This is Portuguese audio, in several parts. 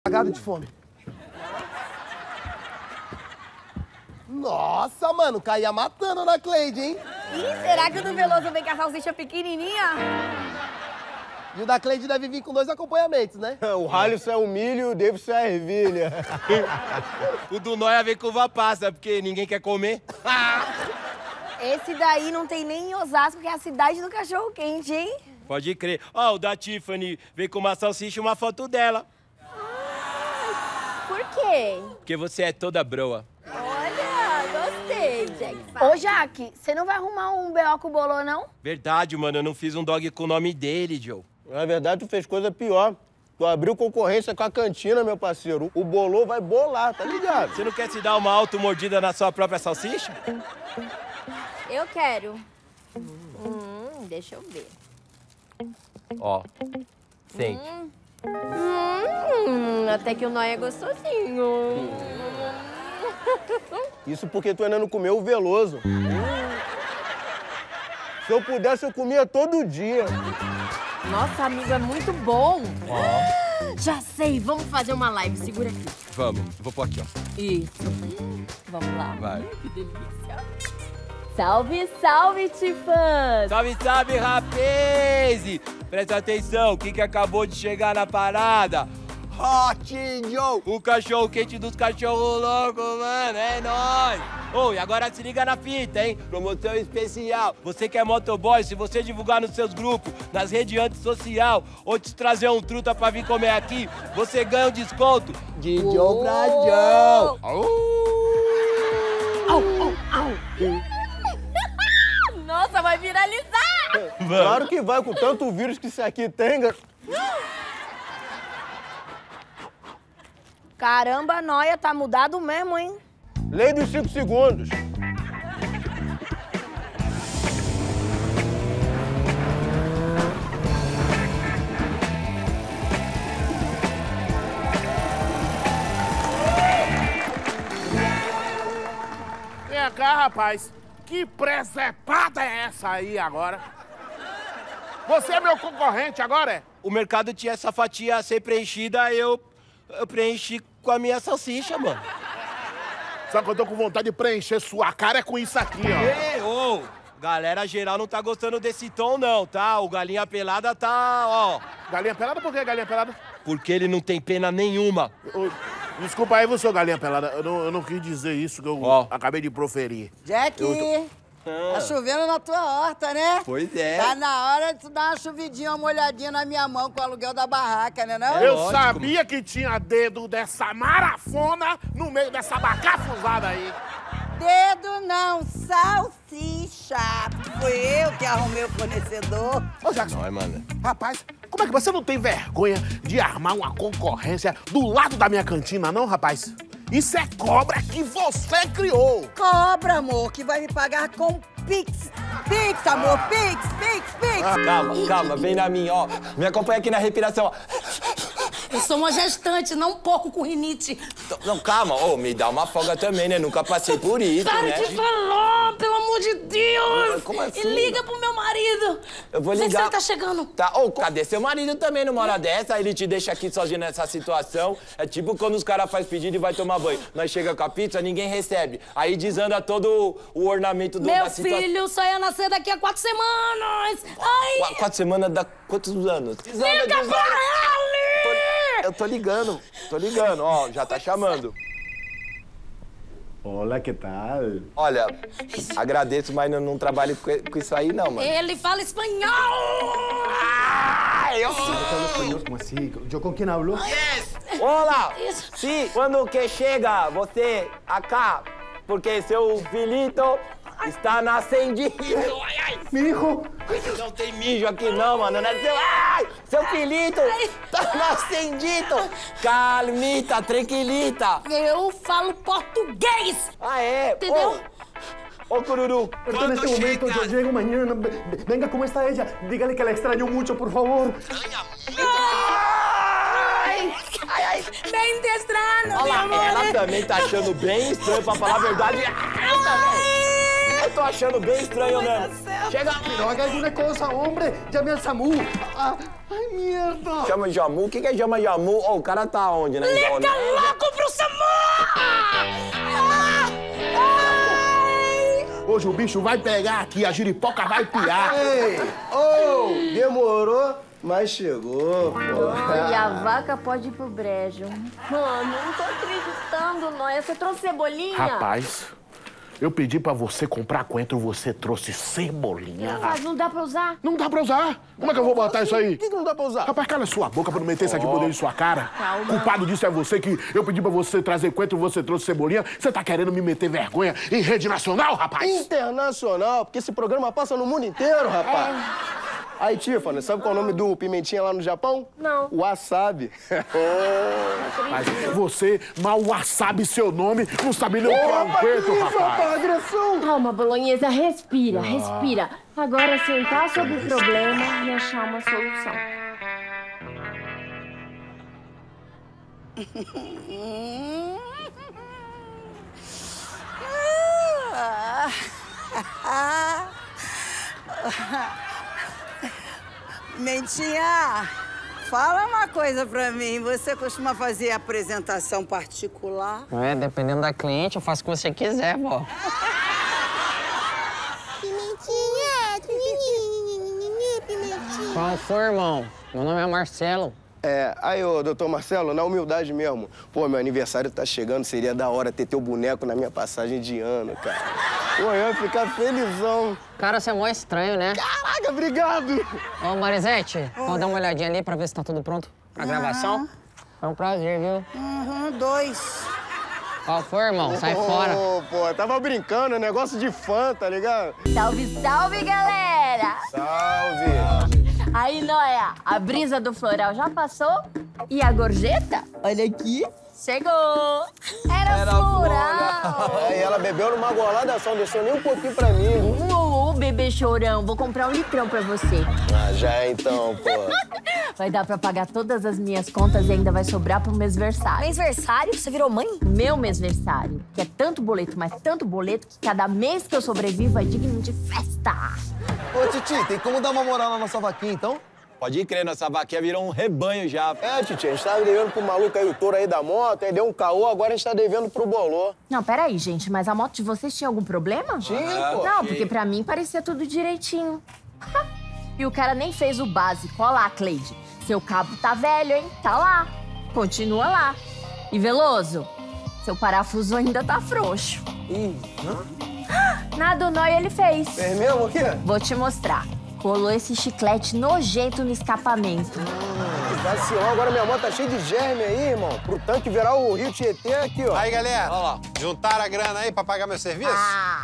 Cagado de fome. Nossa, mano, caía matando na Cleide, hein? Ih, será que o do Veloso vem com a salsicha pequenininha? E o da Cleide deve vir com 2 acompanhamentos, né? O Halisson é o milho e o Davidson é a ervilha. O do Noia vem com uva passa, porque ninguém quer comer. Esse daí não tem nem em Osasco, que é a cidade do cachorro-quente, hein? Pode crer. Ó, o da Tiffany veio com uma salsicha e uma foto dela. Por quê? Porque você é toda broa. Olha, gostei, Jack. Ô, Jaque, você não vai arrumar um B.O. com o Bolô, não? Verdade, mano, eu não fiz um dog com o nome dele, Joe. Na verdade, tu fez coisa pior. Tu abriu concorrência com a cantina, meu parceiro. O Bolô vai bolar, tá ligado? Você não quer se dar uma auto-mordida na sua própria salsicha? Eu quero. Deixa eu ver. Ó, sente. Até que o Noia é gostosinho. Isso porque tu ainda não comeu o Veloso. Se eu pudesse, eu comia todo dia. Nossa, amigo, é muito bom. Já sei, vamos fazer uma live. Segura aqui. Vamos, vou pôr aqui, ó. Isso. Vamos lá. Vai. Que delícia. Salve, salve, Tifãs! Salve, salve, rapaz! Presta atenção, quem que acabou de chegar na parada? Hot Joe! O cachorro quente dos cachorros loucos, mano, é nóis! Ô, e agora se liga na fita, hein? Promoção especial. Você que é motoboy, se você divulgar nos seus grupos, nas redes antissocial, ou te trazer um truta pra vir comer aqui, você ganha um desconto de Joe pra Joe! Nossa, vai viralizar! Claro que vai, com tanto vírus que isso aqui tem. Caramba, Noia, tá mudado mesmo, hein? Lei dos 5 segundos. Vem cá, rapaz. Que presepada é essa aí agora? Você é meu concorrente agora, é? O mercado tinha essa fatia a ser preenchida, eu preenchi com a minha salsicha, mano. Sabe que eu tô com vontade de preencher sua cara é com isso aqui, ó. Ei, ô! Galera geral não tá gostando desse tom, não, tá? O Galinha Pelada tá, ó... Galinha pelada? Por que galinha pelada? Porque ele não tem pena nenhuma. Desculpa aí, você, galinha pelada. Eu não quis dizer isso que eu acabei de proferir. Jack, tá chovendo na tua horta, né? Pois é. Tá na hora de tu dar uma chuvidinha, uma olhadinha na minha mão com o aluguel da barraca, né não? Eu lógico, sabia que tinha dedo dessa marafona no meio dessa bacafuzada aí. Dedo não, salsicha. Foi eu que arrumei o fornecedor. Ô, Jackson. Não, mano. Rapaz, como é que você não tem vergonha de armar uma concorrência do lado da minha cantina, não, rapaz? Isso é cobra que você criou. Cobra, amor, que vai me pagar com Pix. Pix, amor, Pix. Calma, vem na minha, ó. Me acompanha aqui na respiração, ó. Eu sou uma gestante, não um pouco com rinite. Não, calma, ô, me dá uma folga também, né? Nunca passei por isso, Para né? de falar, pelo amor de Deus! Como assim? E liga pro meu marido. Eu vou Vê ligar. se ele tá chegando. Tá, ô, cadê seu marido também numa hora dessa? Ele te deixa aqui sozinho nessa situação. É tipo quando os caras fazem pedido e vai tomar banho. Nós chega com a pizza, ninguém recebe. Aí desanda todo o ornamento da situação. Meu filho só ia nascer daqui a 4 semanas. Ai! 4 semanas dá quantos anos? Liga pra ele! Eu tô ligando, ó, já tá chamando. Olá, que tal? Olha, agradeço, mas eu não trabalho com isso aí, não, mano. Ele fala espanhol! Eu Como assim? Eu com quem hablo? Olá! Isso. Sim, quando que chega você acá? Porque seu filito está nascendinho. Mi hijo. Não tem mijo aqui não, mano. Não é seu... Ai! Seu filito tá nascendito. Calmita, tranquilita. Eu falo português! Ah, é? Entendeu? Ô, Cururu. Perdón, en este momento, yo llego mañana. Venga, ¿cómo está ella? Dígale que la extraño mucho, por favor. Ai, bem destrano, Olha meu lá, amor. ela também tá achando bem estranho, pra falar a verdade. Eu tô tô achando bem estranho mesmo. Chega. Haga alguma coisa, homem. Chame ao SAMU. Ai, merda. Chama Jamu? O que é chama Jamu? Ô, o cara tá onde, né? Liga logo pro SAMU! Hoje o bicho vai pegar aqui, a giripoca vai piar. Ei, demorou, mas chegou, pô. E a vaca pode ir pro brejo. Mano, não tô acreditando, Noia. Você trouxe cebolinha? Rapaz, eu pedi pra você comprar coentro, você trouxe cebolinha. Mas não dá pra usar? Não dá pra usar. Como é que eu vou botar isso aí? Por que não dá pra usar? Rapaz, cala sua boca pra não meter isso aqui por dentro de sua cara. Calma. Culpado disso é você, que eu pedi pra você trazer coentro, você trouxe cebolinha. Você tá querendo me meter vergonha em rede nacional, rapaz? Internacional, porque esse programa passa no mundo inteiro, rapaz. Aí, Tiffany, sabe qual é o nome do pimentinha lá no Japão? Não. Wasabi. Mas você mal sabe seu nome, não sabe nem o que é um coentro, rapaz. Agressão. Calma, bolonhesa, respira, respira. Agora sentar sobre o problema e achar uma solução. Mentinha, fala uma coisa pra mim. Você costuma fazer apresentação particular? Dependendo da cliente, eu faço o que você quiser, vó. Pimentinha, pimentinha. Qual foi, irmão? Meu nome é Marcelo. Aí, ô, doutor Marcelo, na humildade mesmo. Pô, meu aniversário tá chegando, seria da hora ter teu boneco na minha passagem de ano, cara. Pô, eu ia ficar felizão. Cara, você é mó estranho, né? Caraca, obrigado! Ô, Marisete, vamos dar uma olhadinha ali pra ver se tá tudo pronto pra gravação? Foi um prazer, viu? 2. Qual foi, irmão? Sai fora. Pô, tava brincando, é negócio de fã, tá ligado? Salve, salve, galera! Salve! Aí, Noia, a brisa do floral já passou? E a gorjeta? Olha aqui, chegou! Era floral! E ela bebeu numa golada só, não deixou nem um pouquinho pra mim. Ô, bebê chorão, vou comprar 1 litrão pra você. Já então, pô. Vai dar pra pagar todas as minhas contas e ainda vai sobrar pro mêsversário. Mêsversário? Você virou mãe? Meu mêsversário, que é tanto boleto, mas tanto boleto, que cada mês que eu sobrevivo é digno de festa. Ô, Titi, tem como dar uma moral na nossa vaquinha, então? Pode ir crer, nossa vaquinha virou um rebanho já. Titi, a gente tava devendo pro maluco aí, o touro aí da moto, aí deu um caô, agora a gente tá devendo pro bolô. Não, peraí, gente, mas a moto de vocês tinha algum problema? Tinha, pô. Não, porque pra mim parecia tudo direitinho. E o cara nem fez o básico. Olha lá, Cleide. Seu cabo tá velho, hein? Tá lá. Continua lá. E Veloso, seu parafuso ainda tá frouxo. Nada, o Noia ele fez. É mesmo o quê? Vou te mostrar. Colou esse chiclete nojento no escapamento. Vacilão, agora minha moto tá cheia de germe aí, irmão. Pro tanque virar o Rio Tietê aqui, ó. Aí, galera, juntaram a grana aí pra pagar meu serviço?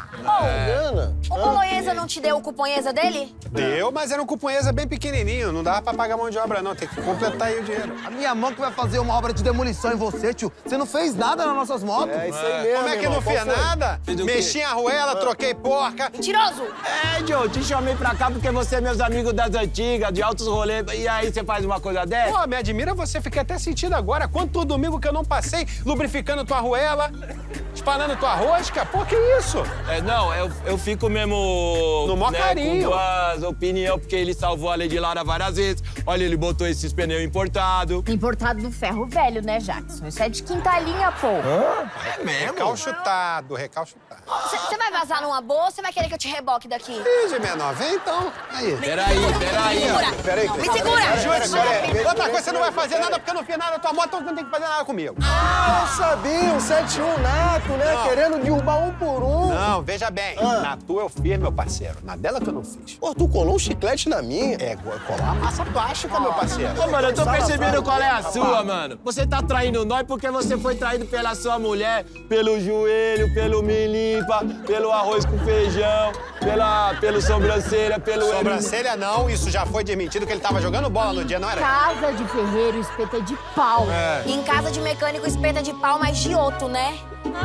Grana? O bolonhesa não te deu o cuponhesa dele? Deu, mas era um cuponhesa bem pequenininho. Não dava pra pagar mão de obra, não. Tem que completar aí o dinheiro. A minha mão que vai fazer uma obra de demolição em você, tio. Você não fez nada nas nossas motos. É isso aí mesmo, Como é que irmão. não fiz nada? Fez o quê? Mexi em arruela, troquei porca. Mentiroso! Joe, te chamei pra cá porque você é meus amigos das antigas, de altos rolês. E aí você faz uma coisa dessa? Pô, me admira você, fiquei até sentido agora. Quanto domingo que eu não passei lubrificando tua arruela, espalhando tua rosca. Pô, que isso? Não, eu fico mesmo... No maior carinho. Com duas opiniões, porque ele salvou a Lady Lara várias vezes. Olha, ele botou esses pneus importados. Importado do ferro velho, né, Jackson? Isso é de quinta linha, pô. É mesmo? Recalchutado, recalchutado. Você vai vazar numa boa ou você vai querer que eu te reboque daqui? Ih, de menor, vem então. Aí. Peraí. Peraí. Me segura! Outra coisa, você não vai fazer nada porque eu não fiz nada na tua moto, então não tem que fazer nada comigo. Eu sabia, um 71 nato, né? Não. Querendo derrubar um por um. Não, veja bem. Na tua eu fiz, meu parceiro. Na dela que eu não fiz. Pô, tu colou um chiclete na minha. Colar massa plástica, meu parceiro. Ô, mano, eu tô percebendo qual é a sua, mano. Você tá traindo nós porque você foi traído pela sua mulher, pelo joelho, pelo me limpa, pelo arroz com feijão, pelo sobrancelha, pelo... Sobrancelha não, isso já foi desmentido, que ele tava jogando bola no dia, não era? Casa de ferreiro, espeta de pau. E em casa de mecânico, espeta de pau, mas de outro, né?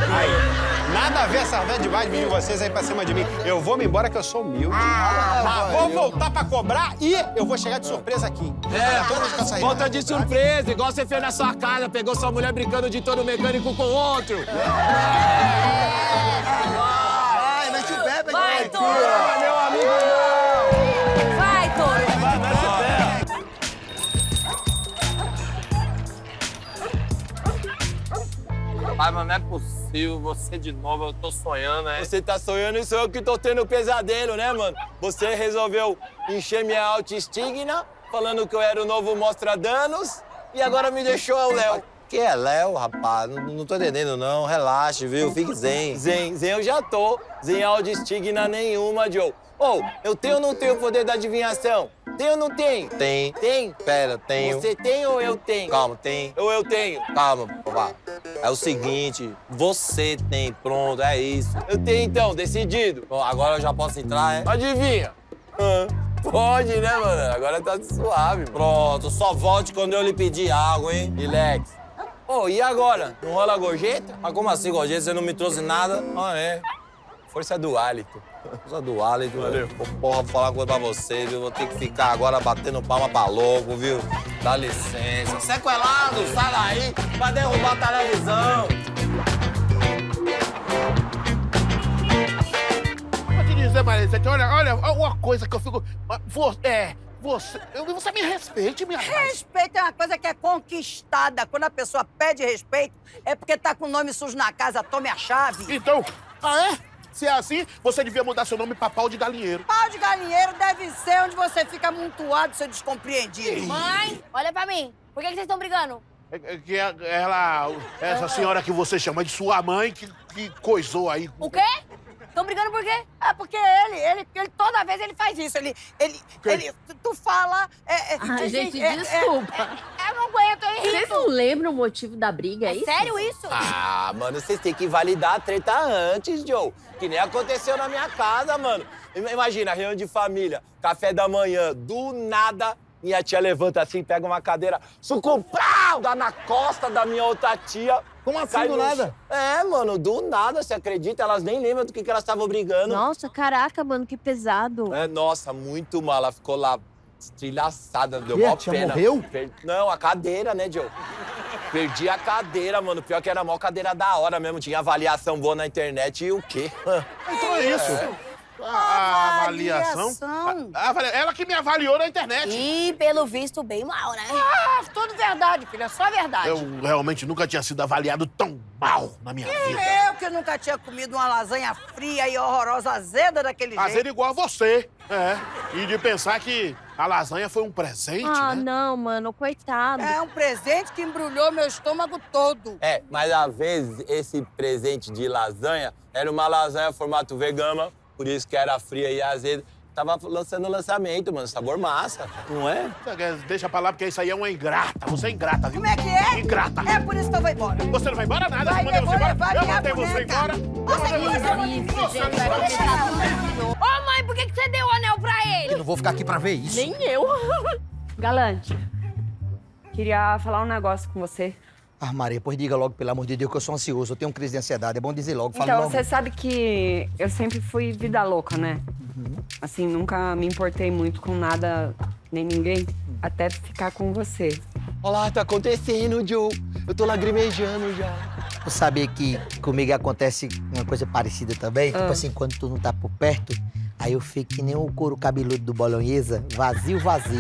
Aí, nada a ver essa velha de baixo de vocês aí pra cima de mim. Eu vou me embora que eu sou humilde. Mas vou voltar pra cobrar e eu vou chegar de surpresa aqui. Volta de surpresa, igual você fez na sua casa, pegou sua mulher brincando de todo mecânico com outro. Vai, mete o pé, Vai, Vai, Touro! Não é meu amigo, não! Vai, Touro! Rapaz, mas não é possível, você de novo, eu tô sonhando, né? Você tá sonhando e sou eu que tô tendo pesadelo, né, mano? Você resolveu encher minha autoestigma, falando que eu era o novo Mostradanos, e agora me deixou o Léo. Que é Léo, rapaz? Não tô entendendo, não. Relaxe, viu? Fique zen. Zen eu já tô. Zen autoestigma nenhuma, Joe. Eu tenho ou não tenho o poder da adivinhação? Tenho ou não tenho? Tem. Tem? Pera, tenho. Você tem ou eu tenho? Calma, tem. Ou eu tenho? Calma, vá. É o seguinte, você tem, pronto, é isso. Eu tenho então, decidido. Bom, agora eu já posso entrar, é? Adivinha? Pode, né, mano? Agora tá suave. Pronto, só volte quando eu lhe pedir água, hein? Relax. E agora? Não rola gorjeta? Mas como assim, gorjeta? Você não me trouxe nada? Ah, é. Força do hálito. Força do hálito. Valeu. Porra, vou falar uma coisa pra você, viu? Vou ter que ficar agora batendo palma pra louco, viu? Dá licença. Sequelado, sai daí pra derrubar a televisão. Vou te dizer, Marisa, que olha, uma coisa que eu fico... Você me respeite, minha rapaz. Respeito é uma coisa que é conquistada. Quando a pessoa pede respeito, é porque tá com o nome sujo na casa, tome a chave. Então, se é assim, você devia mudar seu nome pra Pau de Galinheiro. Pau de Galinheiro deve ser onde você fica amontoado, seu descompreendido. Mãe, olha pra mim. Por que vocês estão brigando? Que essa senhora que você chama de sua mãe, que coisou aí. O quê? Estão brigando por quê? É porque ele toda vez ele faz isso. Tu fala... gente, desculpa. Eu não aguento, hein? Vocês não lembram o motivo da briga, é isso? Sério isso? Ah, mano, vocês têm que validar a treta antes, Joe. Que nem aconteceu na minha casa, mano. Imagina, reunião de família, café da manhã, do nada... Minha tia levanta assim, pega uma cadeira, sucupau, dá na costa da minha outra tia. Como assim, do nada? É, mano, do nada, você acredita? Elas nem lembram do que elas estavam brigando. Nossa, caraca, mano, que pesado. É, nossa, muito mal. Ela ficou lá, estrelhaçada, deu mó pena. Morreu? Não, a cadeira, né, Joe? Perdi a cadeira, mano. Pior que era a maior cadeira da hora mesmo. Tinha avaliação boa na internet e o quê? Então é isso. A avaliação? Ela que me avaliou na internet. E, pelo visto, bem mal, né? Tudo verdade, filha, só verdade. Eu realmente nunca tinha sido avaliado tão mal na minha vida. Eu que nunca tinha comido uma lasanha fria e horrorosa, azeda daquele jeito. Azeda igual a você, E de pensar que a lasanha foi um presente, né? Não, mano, coitado. É um presente que embrulhou meu estômago todo. É, mas às vezes esse presente de lasanha era uma lasanha formato vegana, por isso que era fria e azeda. Tava lançando lançamento, mano, sabor massa, não é? Deixa pra lá, porque isso aí é uma ingrata. Você é ingrata, viu? Como é que é? Ingrata. É por isso que eu vou embora. Você não vai embora nada? Vai, Eu mandei você embora. Eu minha mandei você boneca. embora. Ô, mãe, por que você deu o anel pra ele? Eu não vou ficar aqui pra ver isso. Nem eu. Galante, queria falar um negócio com você. Maria, pois diga logo, pelo amor de Deus, que eu sou ansioso. Eu tenho crise de ansiedade. É bom dizer logo. Fala Então, logo. você sabe que eu sempre fui vida louca, né? Assim, nunca me importei muito com nada, nem ninguém, até ficar com você. Olha lá, tá acontecendo, Joe. Eu tô lagrimejando já. Tu sabe que comigo acontece uma coisa parecida também? Tipo assim, quando tu não tá por perto, aí eu fico que nem o couro cabeludo do Bolonhesa, vazio.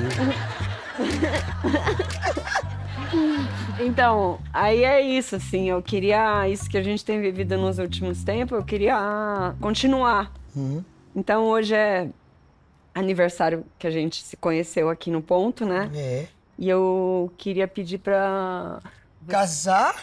Então, aí é isso, assim, eu queria, isso que a gente tem vivido nos últimos tempos, eu queria continuar. Então, hoje é aniversário que a gente se conheceu aqui no ponto, né? É. E eu queria pedir pra... Casar?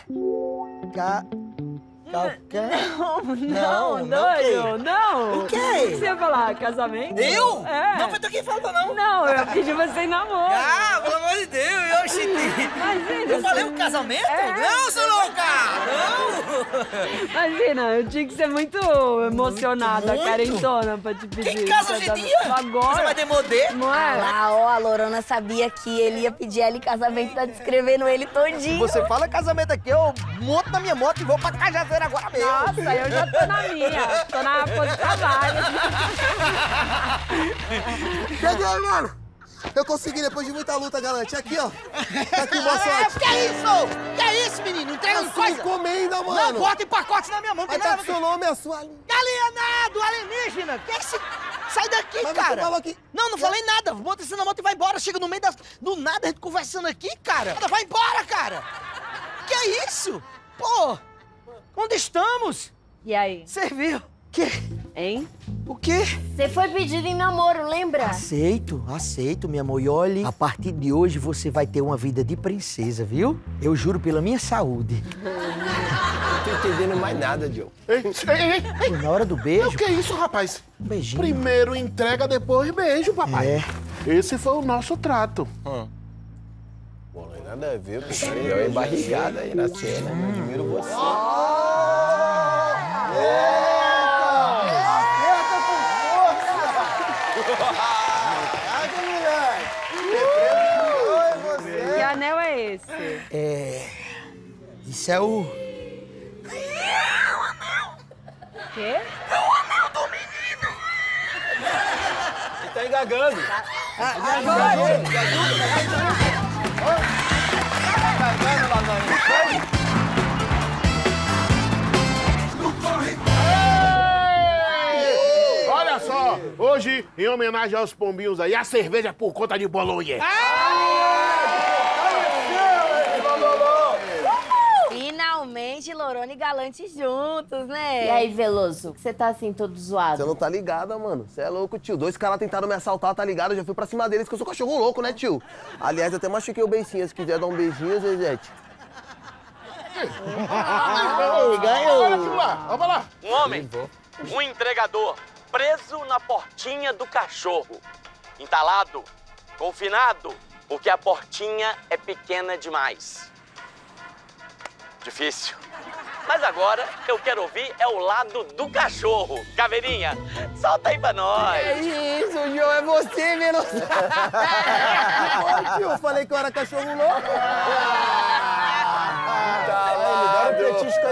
Não, doido, não. O quê? O que você ia falar? Casamento? Eu? É. Não foi tu quem falou, não. Não, eu pedi você em namoro. Ah, pelo amor de Deus, Imagina, eu falei um casamento? Não, seu louca! Não! Imagina, eu tinha que ser muito emocionada, carentona pra te pedir. Quem casa hoje em dia? Agora. Você vai ter modelo? Não é? Ah, ó, a Lorana sabia que ele ia pedir ela em casamento, tá descrevendo ele todinho. Você fala casamento aqui, eu monto na minha moto e vou pra Cajazeira agora mesmo. Nossa, eu já tô na minha. Tô na pose de trabalho. Cheguei, mano. Eu consegui depois de muita luta, galante. Aqui, ó. Tá aqui, boa sorte. Que é isso? Que é isso, menino? Entrega Eu uma sou coisa. encomenda, mano. Não, bota em pacote na minha mão. Aí tá com seu nome, a sua... Galinha do alienígena! Que é esse... Sai daqui, Mas cara! você falou que... Não falei nada. Bota você na moto e vai embora. Chega no meio do nada, a gente conversando aqui, cara. Vai embora, cara! Que é isso? Pô! Onde estamos? E aí? Você viu? Que? Hein? O quê? Você foi pedido em namoro, lembra? Aceito, minha amor. E olhe, a partir de hoje você vai ter uma vida de princesa, viu? Eu juro pela minha saúde. Não tô entendendo mais nada, Joe. Ei. Na hora do beijo... O que é isso, rapaz? Um beijinho. Primeiro entrega, depois beijo, papai. É. Esse foi o nosso trato. Bom, não tem nada a ver, porque é embarrigada aí na cena. Eu admiro você. Que anel é esse? Isso é o... Quê? É o anel do menino! Ele tá engagando. Olha só, hoje, em homenagem aos pombinhos aí, a cerveja por conta de Bolonha. Finalmente, Lorona e Galante juntos, né? E aí, Veloso? Você tá assim, todo zoado? Você não tá ligada, mano. Você é louco, tio. 2 caras tentaram me assaltar, tá ligado? Eu já fui pra cima deles, que eu sou cachorro louco, né, tio? Aliás, eu até machuquei o beicinho. Se quiser dar um beijinho, Zezete. Ganhou! Vamos lá! Um homem, um entregador, preso na portinha do cachorro. Entalado, confinado, porque a portinha é pequena demais. Difícil. Mas agora eu quero ouvir é o lado do cachorro. Caveirinha, solta aí pra nós. É isso, João, é você, menos. Tio, eu falei que eu era cachorro louco. Tá, me deram um petisco